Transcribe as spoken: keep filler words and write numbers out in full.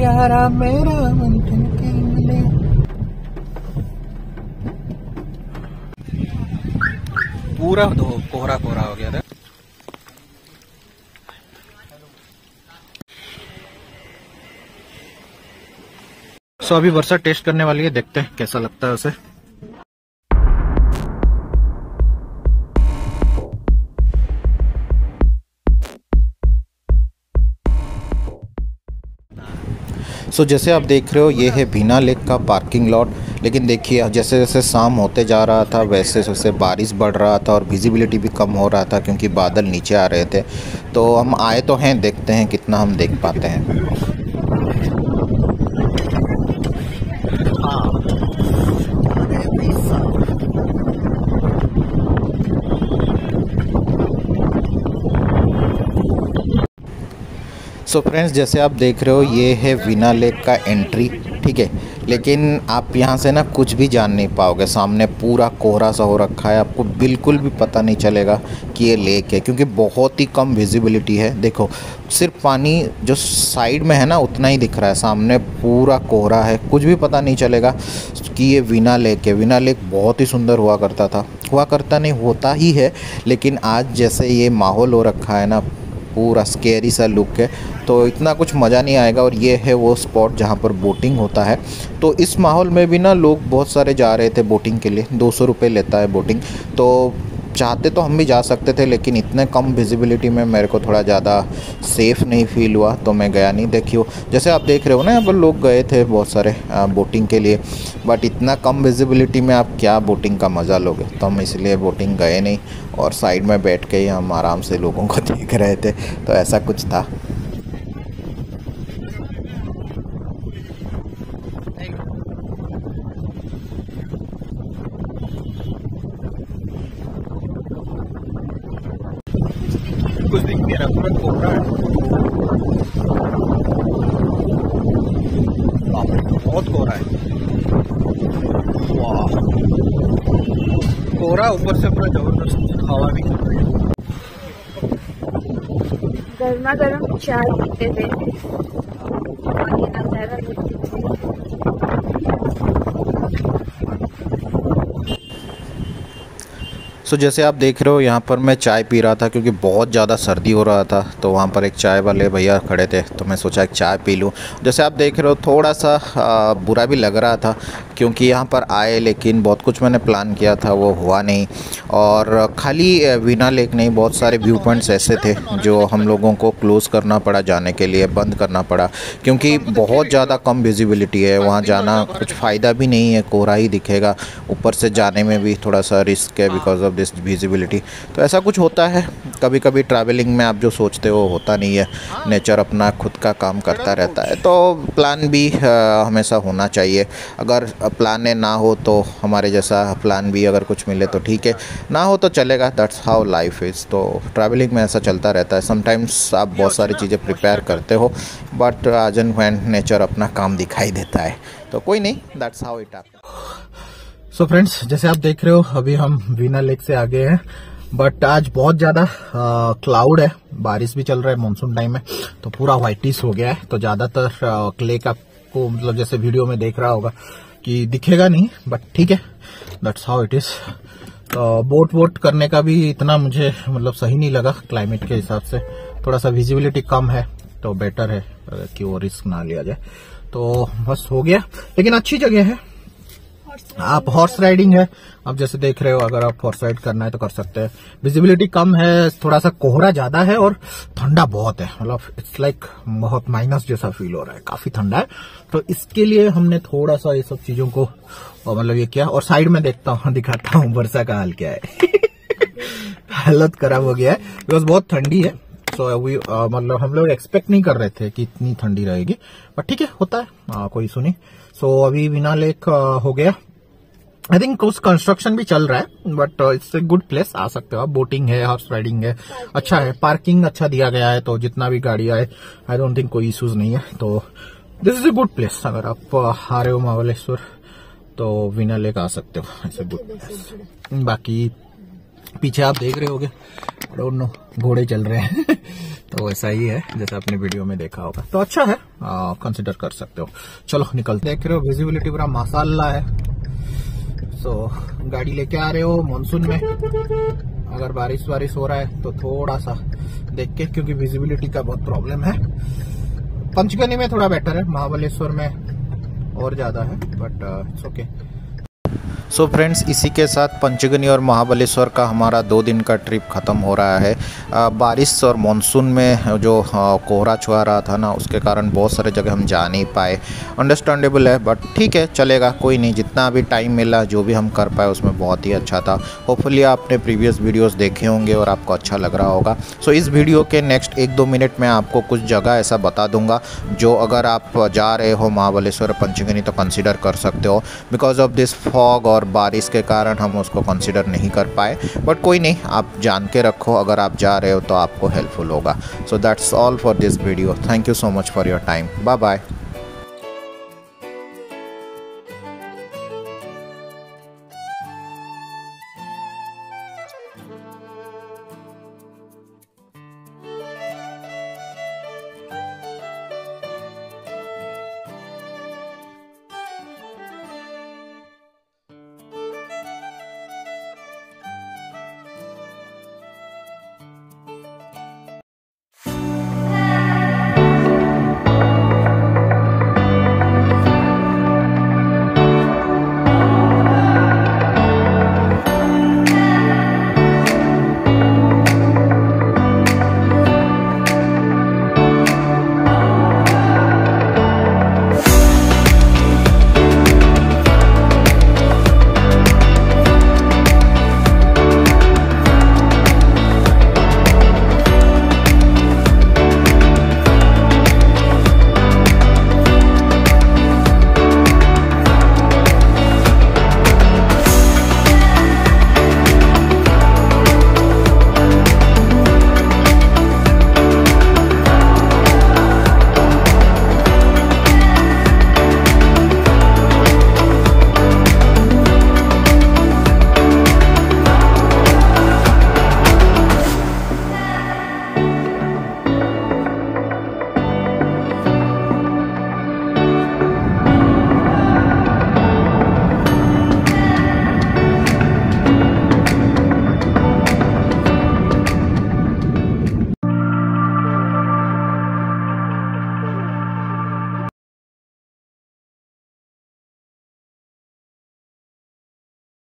यारा मेरा मन ठनके मिले। पूरा दो कोहरा कोहरा हो गया था। सो अभी वर्षा टेस्ट करने वाली है, देखते हैं कैसा लगता है उसे। सो so, जैसे आप देख रहे हो ये है वीना लेक का पार्किंग लॉट। लेकिन देखिए जैसे जैसे शाम होते जा रहा था वैसे वैसे बारिश बढ़ रहा था और विजिबिलिटी भी कम हो रहा था क्योंकि बादल नीचे आ रहे थे। तो हम आए तो हैं, देखते हैं कितना हम देख पाते हैं। सो फ्रेंड्स जैसे आप देख रहे हो ये है वीना लेक का एंट्री, ठीक है। लेकिन आप यहाँ से ना कुछ भी जान नहीं पाओगे, सामने पूरा कोहरा सा हो रखा है, आपको बिल्कुल भी पता नहीं चलेगा कि ये लेक है क्योंकि बहुत ही कम विजिबिलिटी है। देखो सिर्फ पानी जो साइड में है ना उतना ही दिख रहा है, सामने पूरा कोहरा है, कुछ भी पता नहीं चलेगा कि ये वीना लेक है। वीना लेक बहुत ही सुंदर हुआ करता था, हुआ करता नहीं होता ही है, लेकिन आज जैसे ये माहौल हो रखा है ना पूरा स्केरी सा लुक है तो इतना कुछ मज़ा नहीं आएगा। और ये है वो स्पॉट जहाँ पर बोटिंग होता है। तो इस माहौल में भी ना लोग बहुत सारे जा रहे थे बोटिंग के लिए, दो सौ रुपये लेता है बोटिंग। तो चाहते तो हम भी जा सकते थे लेकिन इतने कम विजिबिलिटी में मेरे को थोड़ा ज़्यादा सेफ़ नहीं फील हुआ तो मैं गया नहीं। देखियो जैसे आप देख रहे हो ना यहाँ पर लोग गए थे बहुत सारे बोटिंग के लिए, बट इतना कम विजिबिलिटी में आप क्या बोटिंग का मज़ा लोगे, तो हम इसलिए बोटिंग गए नहीं और साइड में बैठ के ही हम आराम से लोगों को देख रहे थे। तो ऐसा कुछ था। कुछ दिख नहीं रहा, पूरा कोहरा है, बहुत कोहरा है। वाह कोहरा, ऊपर से पूरा जबरदस्त हवा भी चल रही है। गर्मा गर्म चाय पीते थे। सो so, जैसे आप देख रहे हो यहाँ पर मैं चाय पी रहा था क्योंकि बहुत ज़्यादा सर्दी हो रहा था। तो वहाँ पर एक चाय वाले भैया खड़े थे तो मैं सोचा एक चाय पी लूँ। जैसे आप देख रहे हो थोड़ा सा आ, बुरा भी लग रहा था क्योंकि यहाँ पर आए लेकिन बहुत कुछ मैंने प्लान किया था वो हुआ नहीं। और खाली वीना लेक नहीं, बहुत सारे व्यू पॉइंट्स ऐसे थे जो हम लोगों को क्लोज़ करना पड़ा, जाने के लिए बंद करना पड़ा क्योंकि बहुत ज़्यादा कम विजिबिलिटी है। वहाँ जाना कुछ फ़ायदा भी नहीं है, कोहरा ही दिखेगा, ऊपर से जाने में भी थोड़ा सा रिस्क है बिकॉज ऑफ दिस विजिबिलिटी। तो ऐसा कुछ होता है कभी कभी ट्रैवलिंग में, आप जो सोचते हो होता नहीं है। नेचर अपना खुद का काम करता रहता है। तो प्लान भी आ, हमेशा होना चाहिए। अगर प्लान ना हो तो हमारे जैसा प्लान भी अगर कुछ मिले तो ठीक है, ना हो तो चलेगा। That's how life is. तो ट्रैवलिंग में ऐसा चलता रहता है। समटाइम्स आप बहुत सारी चीज़ें प्रिपेयर करते हो बट आज एंड व्हेन नेचर अपना काम दिखाई देता है। तो कोई नहीं, that's how it happens. So friends जैसे आप देख रहे हो अभी हम वीना लेक से आगे हैं बट आज बहुत ज़्यादा क्लाउड है, बारिश भी चल रहा है, मानसून टाइम है तो पूरा व्हाइटिश हो गया है। तो ज़्यादातर लेक आपको मतलब जैसे वीडियो में देख रहा होगा कि दिखेगा नहीं, बट ठीक है, that's how it is. Boat वोट करने का भी इतना मुझे मतलब सही नहीं लगा क्लाइमेट के हिसाब से। थोड़ा सा विजिबिलिटी कम है तो बेटर है कि वो रिस्क ना लिया जाए। तो बस हो गया, लेकिन अच्छी जगह है। आप हॉर्स राइडिंग है, आप जैसे देख रहे हो, अगर आप हॉर्स राइड करना है तो कर सकते हैं। विजिबिलिटी कम है, थोड़ा सा कोहरा ज्यादा है और ठंडा बहुत है, मतलब इट्स लाइक बहुत माइनस जैसा फील हो रहा है, काफी ठंडा है। तो इसके लिए हमने थोड़ा सा ये सब चीजों को मतलब ये किया। और साइड में देखता हूँ, दिखाता हूँ वर्षा का हाल क्या है। हालत खराब हो गया है बिकॉज बहुत ठंडी है। तो so, uh, मतलब हम लोग एक्सपेक्ट नहीं कर रहे थे कि इतनी ठंडी रहेगी, बट ठीक है, होता है, uh, कोई सुनी। सो so, अभी वीना लेक uh, हो गया। आई थिंक उस कंस्ट्रक्शन भी चल रहा है but it's a good place, आ सकते हो आप। बोटिंग है, हॉर्स राइडिंग है, अच्छा है, पार्किंग अच्छा दिया गया है तो जितना भी गाड़ी आए आई डोंट थिंक कोई इश्यूज नहीं है। तो this is a good place, अगर आप आ रहे हो महाबलेश्वर तो वीना लेक आ सकते हो, इट्स ए गुड प्लेस। बाकी पीछे आप देख रहे होगे, आई डोंट नो, घोड़े चल रहे हैं। तो ऐसा ही है जैसा आपने वीडियो में देखा होगा, तो अच्छा है, कंसिडर कर सकते हो। चलो निकलते। देख रहे हो विजिबिलिटी पूरा माशाल्लाह है। सो so, गाड़ी लेके आ रहे हो मानसून में, अगर बारिश वारिश हो रहा है तो थोड़ा सा देख के, क्योंकि विजिबिलिटी का बहुत प्रॉब्लम है। पंचगनी में थोड़ा बेटर है, महाबलेश्वर में और ज्यादा है, but it's okay. So friends, इसी के साथ पंचगनी और महाबलेश्वर का हमारा दो दिन का ट्रिप ख़त्म हो रहा है। आ, बारिश और मानसून में जो कोहरा छुआ रहा था ना, उसके कारण बहुत सारे जगह हम जा नहीं पाए। अंडरस्टैंडेबल है, बट ठीक है, चलेगा, कोई नहीं। जितना भी टाइम मिला, जो भी हम कर पाए उसमें बहुत ही अच्छा था। होपफुली आपने प्रीवियस वीडियोस देखे होंगे और आपको अच्छा लग रहा होगा। सो इस वीडियो के नेक्स्ट एक दो मिनट में आपको कुछ जगह ऐसा बता दूंगा जो अगर आप जा रहे हो महाबलेश्वर पंचगनी तो कंसिडर कर सकते हो। बिकॉज ऑफ दिस फॉग और बारिश के कारण हम उसको कंसिडर नहीं कर पाए, बट कोई नहीं, आप जान के रखो, अगर आप जा रहे हो तो आपको हेल्पफुल होगा। So that's all for this video. Thank you so much for your time. Bye bye.